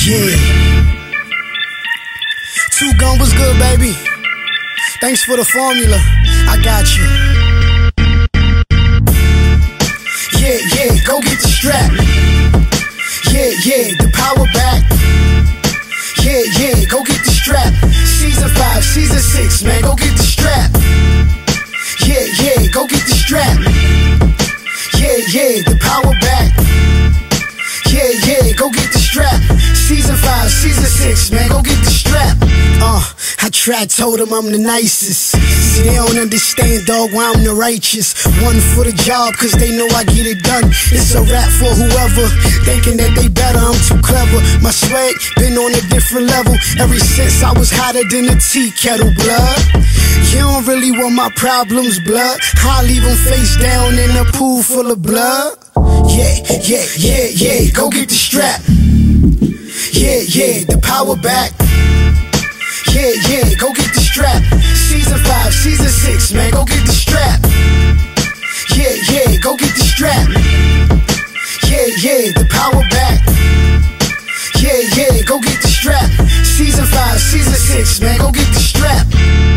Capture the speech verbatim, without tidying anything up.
Yeah. Two Gun was good, baby. Thanks for the formula. I got you. Yeah, yeah, go get the strap. Yeah, yeah, the power back. Yeah, yeah, go get the strap. Season five, season six, man, go get the strap. Yeah, yeah, go get the strap. Yeah, yeah, the power back. Yeah, yeah, go get the strap. Season five, season six, man, go get the strap. Uh, I tried, told them I'm the nicest. See, they don't understand, dog, why I'm the righteous. One for the job, cause they know I get it done. It's a rap for whoever, thinking that they better, I'm too clever. My swag been on a different level ever since I was hotter than a tea kettle, blood. You don't really want my problems, blood. I leave them face down in a pool full of blood. Yeah, yeah, yeah, yeah, go get the strap. Yeah, yeah, the power back. Yeah, yeah, go get the strap. Season five, season six, man, go get the strap. Yeah, yeah, go get the strap. Yeah, yeah, the power back. Yeah, yeah, go get the strap. Season five, season six, man, go get the strap.